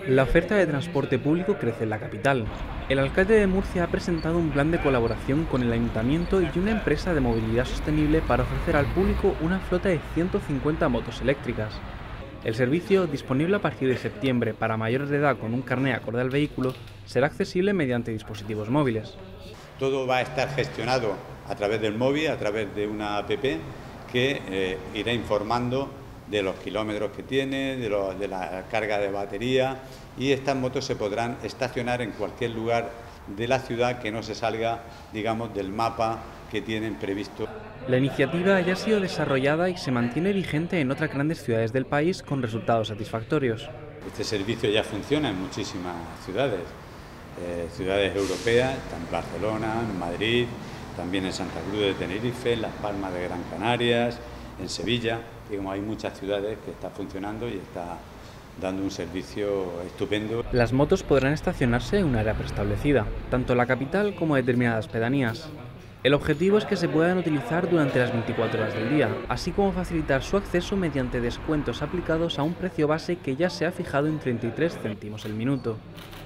La oferta de transporte público crece en la capital. El alcalde de Murcia ha presentado un plan de colaboración con el ayuntamiento y una empresa de movilidad sostenible para ofrecer al público una flota de 150 motos eléctricas. El servicio, disponible a partir de septiembre para mayores de edad con un carné acorde al vehículo, será accesible mediante dispositivos móviles. Todo va a estar gestionado a través del móvil, a través de una app que irá informando de los kilómetros que tiene, de la carga de batería, y estas motos se podrán estacionar en cualquier lugar de la ciudad que no se salga, digamos, del mapa que tienen previsto. La iniciativa ya ha sido desarrollada y se mantiene vigente en otras grandes ciudades del país con resultados satisfactorios. Este servicio ya funciona en muchísimas ciudades, ciudades europeas, en Barcelona, en Madrid, también en Santa Cruz de Tenerife, en Las Palmas de Gran Canarias, en Sevilla. Digamos, hay muchas ciudades que está funcionando y está dando un servicio estupendo. Las motos podrán estacionarse en un área preestablecida, tanto en la capital como en determinadas pedanías. El objetivo es que se puedan utilizar durante las 24 horas del día, así como facilitar su acceso mediante descuentos aplicados a un precio base que ya se ha fijado en 33 céntimos el minuto.